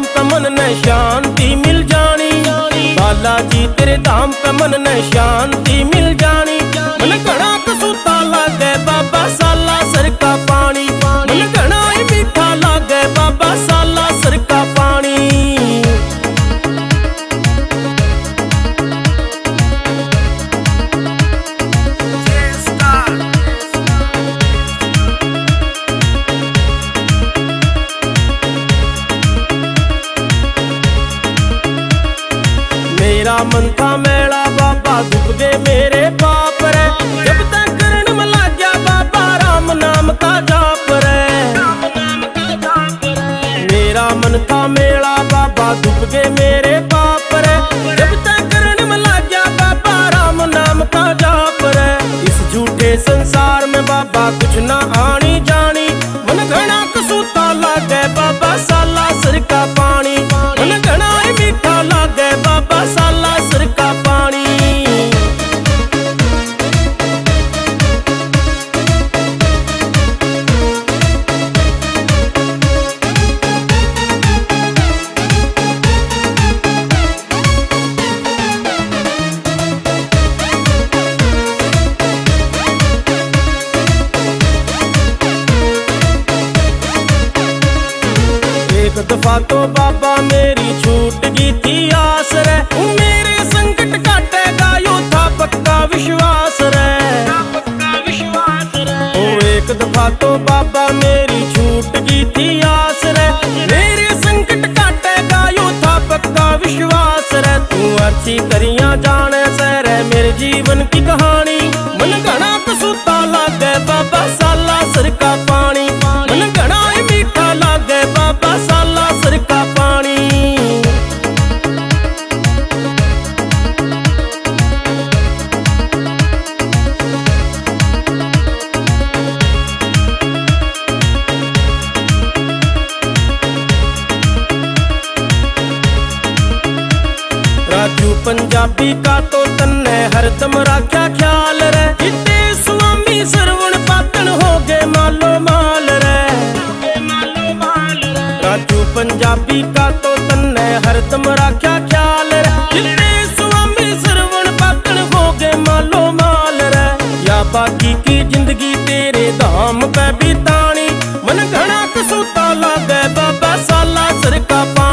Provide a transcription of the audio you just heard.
पे मन ने शांति मिल जानी। बालाजी तेरे धाम पे मन ने शांति मिल जानी। मन घना कसूता लागे बाबा साला सर का पानी। मन घना ही मीठा लागे बाबा साला सर का पानी। मेरा मन था मेला बाबा दुख दे मेरे पाप रे। जब तक करण में लग गया बाबा राम नाम का जाप रे। मेरा मन था मेला बाबा दुख दे मेरे पाप रे। जब तक करण में लग गया बाबा राम नाम का जाप रे। इस झूठे संसार में बाबा कुछ ना आनी जानी। मन घना कसूता लागे बाबा साला सर का पानी। मन घना ही मीठा लागे बाबा साला सर का पानी। एक दफा तो बाबा मेरी छूट गई थी आस रे। मेरे संकट काटेगा यो था पक्का विश्वास रे। ओ एक दफा तो बाबा मेरी छूट गई थी आस रे। मेरे संकट काटेगा यो था पक्का विश्वास रे। तू अच्छी करियां जाने से रे मेरे जीवन की कहानी। मन घना कसूता लागे बाबा साला सर का पानी। मन घना ही मीठा लागे बाबा साला सर का पानी। राजू पंजाबी का तो तन्ने हरदम रखा ख्याल रे। जिते स्वामी सरवण पातन हो गए मालो माल रे। राजू पंजाबी का तो तन्ने हरदम रखा ख्याल रे। जिते स्वामी सरवण पातन हो गए मालो माल रे। या बाकी की जिंदगी तेरे धाम पे बितानी। मन घना कसूता लागे बाबा साला सर का